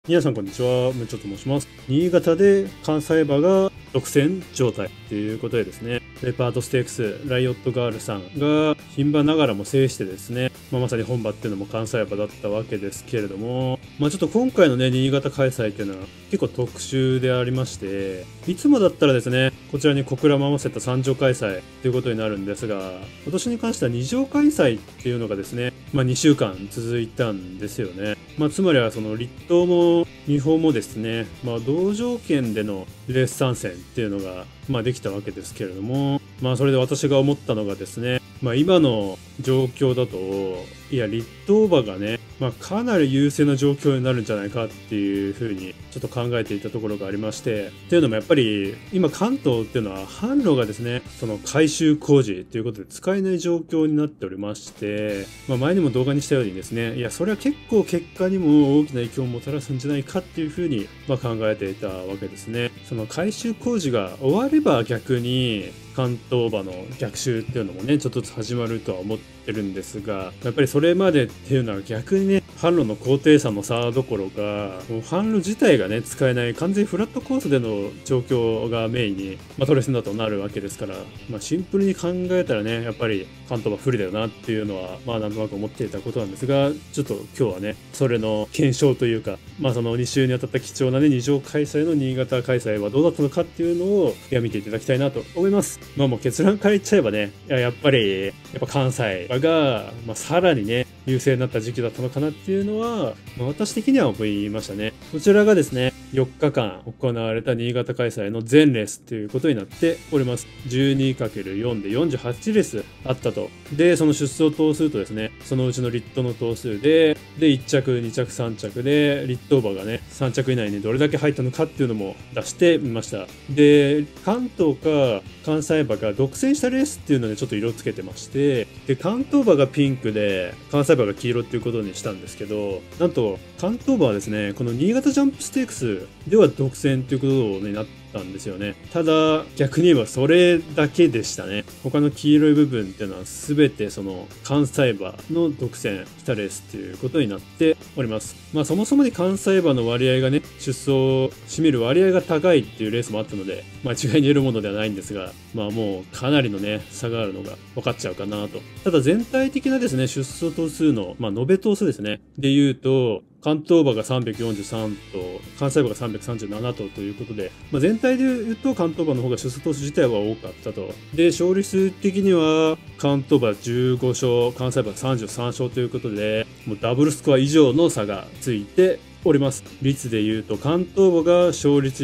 皆さんこんにちは、むちょと申します。新潟で関西馬が独占状態ということでですね、レパートステークス、ライオットガールさんが牝馬ながらも制してですね、まさに本馬っていうのも関西馬だったわけですけれども、ちょっと今回のね、新潟開催っていうのは結構特殊でありまして、いつもだったらですね、こちらに小倉も合わせた3場開催ということになるんですが、今年に関しては2場開催っていうのがですね、2週間続いたんですよね。つまりはその立東も日本もですね、同条件でのレース参戦っていうのが、できたわけですけれども、それで私が思ったのがですね、今の状況だと、いや、立東馬がね、かなり優勢な状況になるんじゃないかっていうふうにちょっと考えていたところがありまして、っていうのもやっぱり今関東っていうのは販路がですね、その改修工事ということで使えない状況になっておりまして、前にも動画にしたようにですね、いや、それは結構結果にも大きな影響をもたらすんじゃないかっていうふうに考えていたわけですね。その改修工事が終われば逆に関東馬の逆襲っていうのもね、ちょっとずつ始まるとは思ってるんですが、やっぱりそれまでっていうのは逆にね、販路の高低差の差どころか、もう販路自体がね、使えない完全にフラットコースでの状況がメインに、トレセンだとなるわけですから、シンプルに考えたらね、やっぱり関東馬不利だよなっていうのは、なんとなく思っていたことなんですが、ちょっと今日はね、それの検証というか、その2週にあたった貴重なね、2場開催の新潟開催はどうだったのかっていうのを、見ていただきたいなと思います。もう結論から言っちゃえばね、やっぱ関西が、さらにね、優勢になった時期だったのかなっていうのは、私的には思いましたね。こちらがですね、4日間行われた新潟開催の全レースということになっております。12×4 で48レースあったと。で、その出走頭数とですね、そのうちのリットの頭数で、1着、2着、3着で、リット馬がね、3着以内にどれだけ入ったのかっていうのも出してみました。で、関東か関西馬が独占したレースっていうのでちょっと色つけてまして、で、関東馬がピンクで、関西馬が黄色っていうことにしたんですけど、なんと、関東馬はですね、この新潟ジャンプステークスでは独占ということになったんですよね。ただ、逆に言えばそれだけでしたね。他の黄色い部分っていうのは全てその関西馬の独占したレースっていうことになっております。そもそもに関西馬の割合がね、出走を占める割合が高いっていうレースもあったので、一概に言えるものではないんですが、もうかなりのね、差があるのが分かっちゃうかなと。ただ全体的なですね、出走頭数の、延べ頭数ですね。で言うと、関東馬が343と、関西馬が337ということで、全体で言うと関東馬の方が出走頭数自体は多かったと。で、勝利数的には、関東馬15勝、関西馬33勝ということで、もうダブルスコア以上の差がついております。率で言うと、関東馬が勝率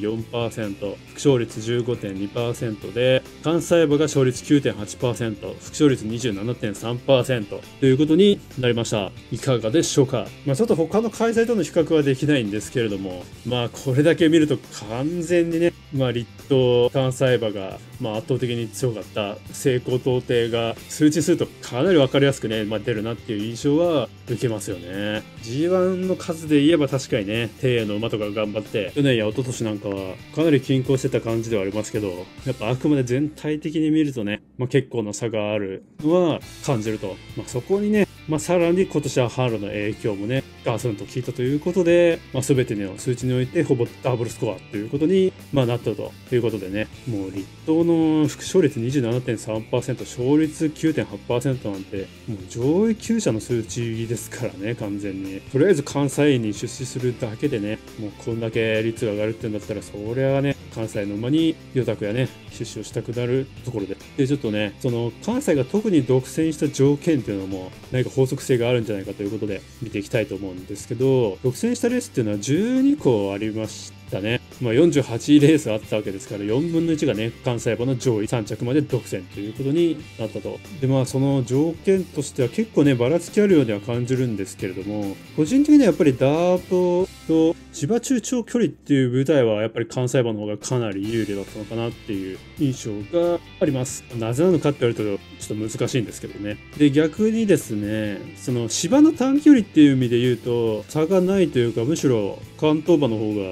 4.4%、副勝率 15.2% で、関西馬が勝率 9.8%、副勝率 27.3% ということになりました。いかがでしょうか。ちょっと他の開催との比較はできないんですけれども、これだけ見ると完全にね、立東関西馬が、圧倒的に強かった成功到底が数値するとかなり分かりやすくね、出るなっていう印象は受けますよね。G1 の数で言えば確かにね、帝の馬とかが頑張って、去年や一昨年なんかはかなり均衡してた感じではありますけど、やっぱあくまで全体的に見るとね、結構な差があるのは感じると。そこにね、さらに今年は販路の影響もね、ガツンと効いたということで、全ての数値においてほぼダブルスコアということに、なったということでね、もう立東の副勝率 27.3%、勝率 9.8% なんて、もう上位級者の数値ですからね、完全に。とりあえず関西に出資するだけでね、もうこんだけ率が上がるってんだったら、そりゃね、関西の馬に予託やね、出資をしたくなるところで。で、ちょっとね、その関西が特に独占した条件っていうのも、何か法則性があるんじゃないかということで見ていきたいと思うんですけど、独占したレースっていうのは12個ありましたね。48レースあったわけですから、4分の1がね、関西馬の上位3着まで独占ということになったと。で、その条件としては結構ね、ばらつきあるようには感じるんですけれども、個人的にはやっぱりダートと芝中長距離っていう舞台はやっぱり関西馬の方がかなり有利だったのかなっていう印象があります。なぜなのかって言われるとちょっと難しいんですけどね。で、逆にですね、その芝の短距離っていう意味で言うと差がないというか、むしろ関東馬の方が頑張っ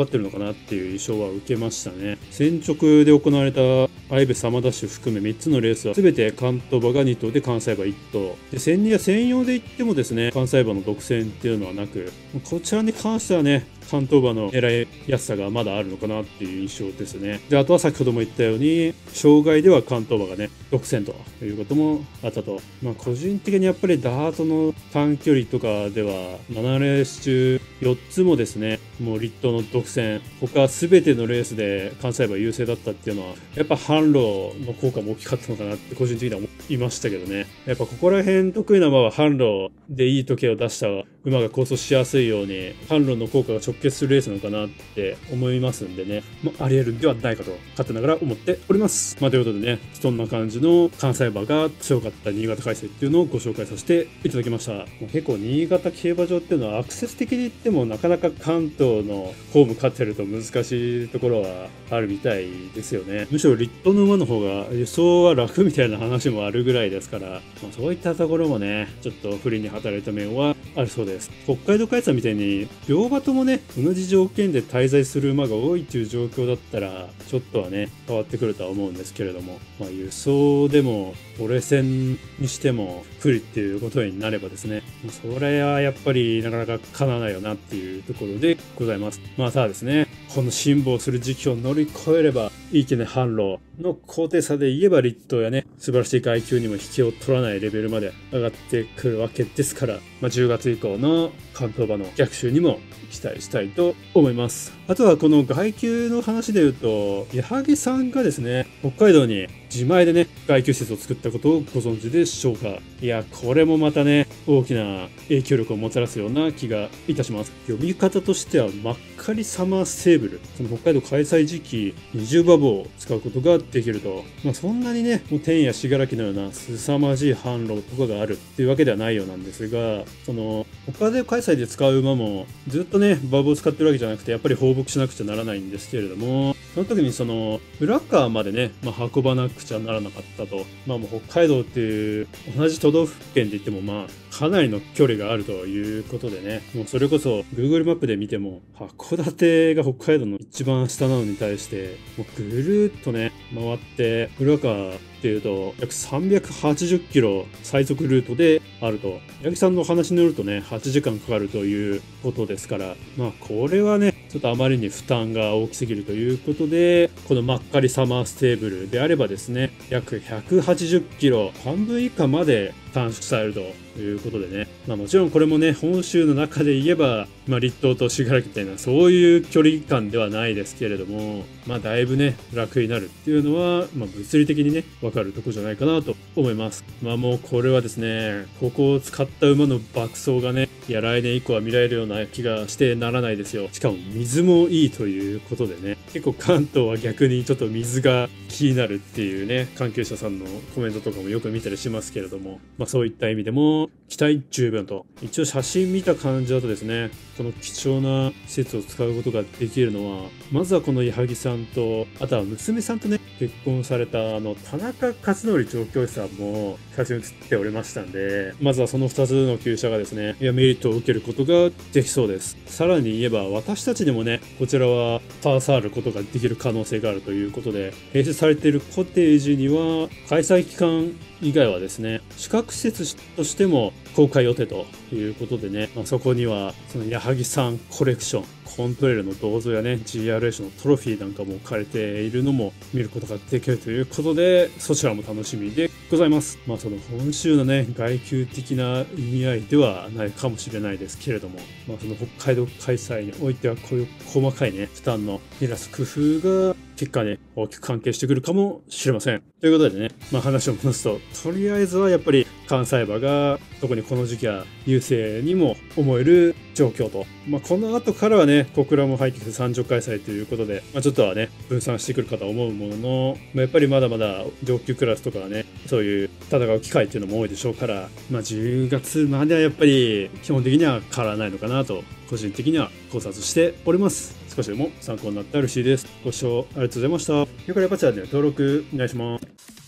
張ってるのかなっていう印象は受けましたね。先直で行われた愛部サマダッシュ含め3つのレースは全て関東馬が2頭で関西馬1頭で、1002や1004で言ってもですね、関西馬の独占っていうのはなく、こちらに関してはね、関東馬の狙いやすさがまだあるのかなっていう印象ですね。で、あとは先ほども言ったように、障害では関東馬がね、独占ということもあったと。個人的にやっぱりダートの短距離とかでは、7レース中4つもですね、もう立東の独占、他全てのレースで関西馬優勢だったっていうのは、やっぱ販路の効果も大きかったのかなって個人的には思いましたけどね。やっぱここら辺得意な馬は販路でいい時計を出した馬が構想しやすいように、販路の効果が直結するレースなのかなって思いますんでね、あり得るんではないかと勝手ながら思っております。ということでね、そんな感じの関西馬が強かった新潟開催っていうのをご紹介させていただきました。結構新潟競馬場っていうのはアクセス的に言ってもなかなか関東のホーム勝ってると難しいところはあるみたいですよね。むしろ立東の馬の方が輸送は楽みたいな話もあるぐらいですから、そういったところもね、ちょっと不利に働いた面はあるそうです。北海道開催みたいに両馬ともね、同じ条件で滞在する馬が多いっていう状況だったら、ちょっとはね、変わってくるとは思うんですけれども、輸送でも、折れ線にしても不利っていうことになればですね、それはやっぱりなかなか叶わないよなっていうところでございます。ただですね、この辛抱する時期を乗り越えれば、いいけね販路の高低差で言えば立東やね、素晴らしい階級にも引けを取らないレベルまで上がってくるわけですから、10月以降の関東馬の逆襲にも期待したいと思います。あとはこの外級の話で言うと、矢作さんがですね、北海道に自前でね、外級施設を作ったことをご存知でしょうか。いや、これもまたね、大きな影響力をもたらすような気がいたします。呼び方としては、真っ赤りサマーステーブル。その北海道開催時期、20馬房を使うことができると。そんなにね、もう天や信楽のような凄まじい販路とかがあるっていうわけではないようなんですが、他で開催で使う馬も、ずっとね、馬房を使ってるわけじゃなくて、やっぱり放牧しなくちゃならないんですけれども、その時に浦川までね、運ばなくちゃならなかったと。もう北海道っていう同じ都道府県で言ってもかなりの距離があるということでね、もうそれこそ Google マップで見ても函館が北海道の一番下なのに対して、もうぐるーっとね、回って浦川っていうと約380キロ最速ルートであると。八木さんの話によるとね、8時間かかるということですから、これはね、ちょっとあまりに負担が大きすぎるということで、この真っ赤りサマーステーブルであればですね、約180キロ、半分以下まで短縮されるということでね、もちろんこれもね、本州の中で言えば、立東と信楽みたいな、そういう距離感ではないですけれども、だいぶね、楽になるっていうのは、物理的にね、わかるとこじゃないかなと思います。もうこれはですね、ここを使った馬の爆走がね、来年以降は見られるような気がしてならないですよ。しかも水もいいということでね、結構関東は逆にちょっと水が気になるっていうね、関係者さんのコメントとかもよく見たりしますけれども、そういった意味でも期待十分と。一応写真見た感じだとですね、この貴重な施設を使うことができるのは、まずはこの矢作さんと、あとは娘さんとね、結婚された田中勝則調教師さんも写真写っておりましたんで、まずはその2つの厩舎がですね、メリットを受けることができそうです。さらに言えば、私たちにもね、こちらは携わることができる可能性があるということで、併設されているコテージには、開催期間以外はですね、宿泊施設としても公開予定ということでね、そこにはその矢作さんコレクション、コントレールの銅像やね、GRH のトロフィーなんかも置かれているのも見ることができるということで、そちらも楽しみでございます。その本州のね、外級的な意味合いではないかもしれないですけれども、その北海道開催においてはこういう細かいね、負担の減らす工夫が結果ね、大きく関係してくるかもしれません。ということでね、話を戻すと、とりあえずはやっぱり関西馬が特にこの時期は優勢にも思える状況と。この後からはね、小倉も入ってきて3場開催ということで、ちょっとはね、分散してくるかと思うものの、やっぱりまだまだ上級クラスとかはね、そういう戦う機会っていうのも多いでしょうから、10月まではやっぱり基本的には変わらないのかなと、個人的には考察しております。少しでも参考になったら嬉しいです。ご視聴ありがとうございました。よければチャンネル登録お願いします。